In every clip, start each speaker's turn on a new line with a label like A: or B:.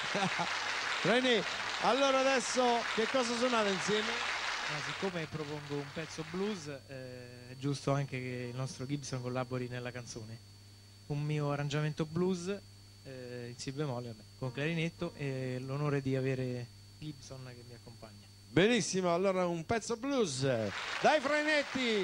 A: René, allora adesso che cosa suonate insieme?
B: Siccome propongo un pezzo blues, è giusto anche che il nostro Gibson collabori nella canzone. Un mio arrangiamento blues in si bemolle, vabbè, con clarinetto, e l'onore di avere Gibson che mi accompagna.
A: Benissimo, allora un pezzo blues. Dai Frenetti!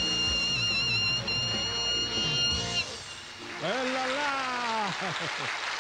A: Bella là!